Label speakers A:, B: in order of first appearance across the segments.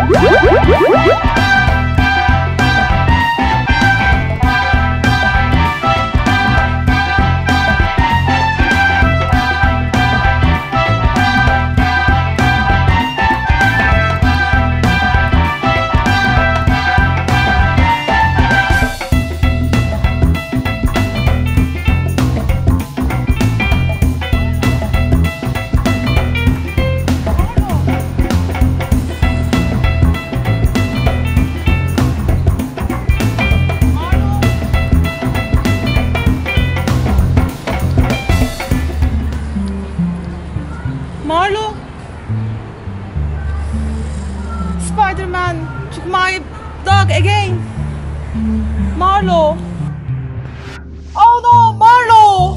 A: Marlo, Spiderman took my dog again. Marlo. Oh no, Marlo!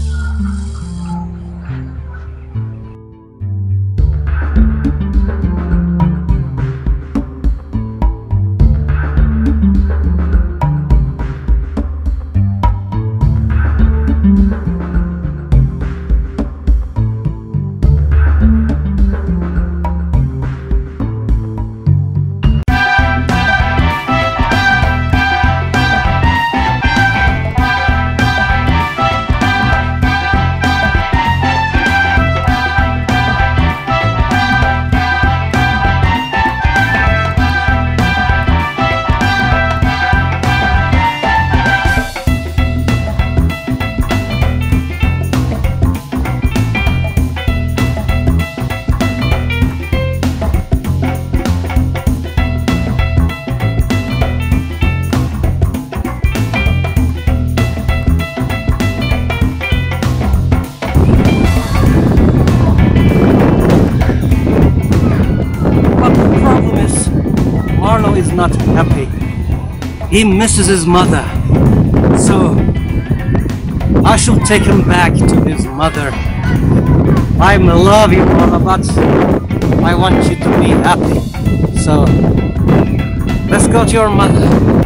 B: Marlo is not happy. He misses his mother. So I should take him back to his mother. I love you, Marlo, but I want you to be happy. So let's go to your mother.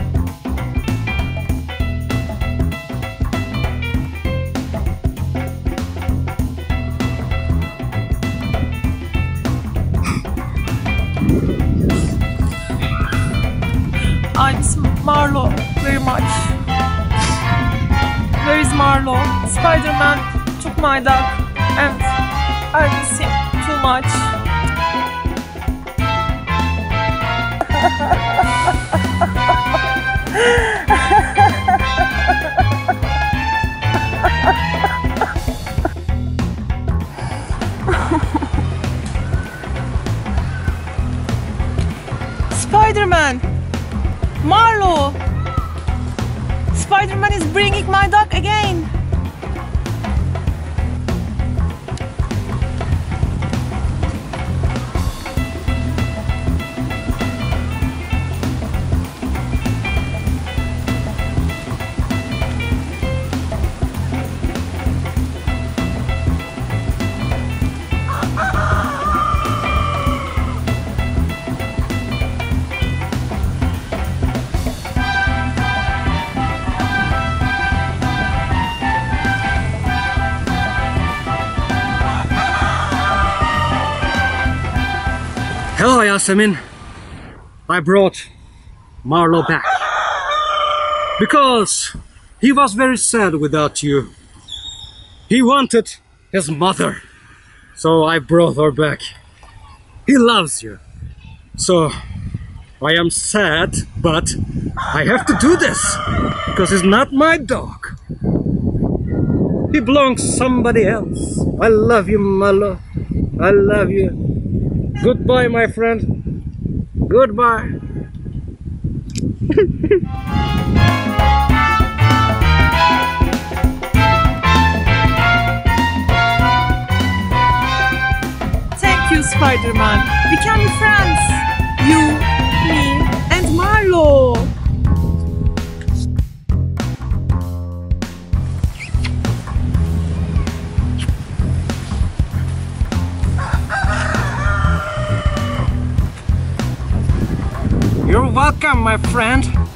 A: I miss Marlo very much. Where is Marlo? Spiderman took my dog and I miss him too much. Spiderman! Marlo! Spiderman is bringing my dog again!
B: Hello, Yasemin. I brought Marlo back because he was very sad without you. He wanted his mother, so I brought her back. He loves you. So I am sad, but I have to do this because he's not my dog. He belongs to somebody else. I love you, Marlo. I love you. Goodbye, my friend. Goodbye.
A: Thank you, Spiderman. We can be friends. You, me, and Marlo.
B: You're welcome, my friend.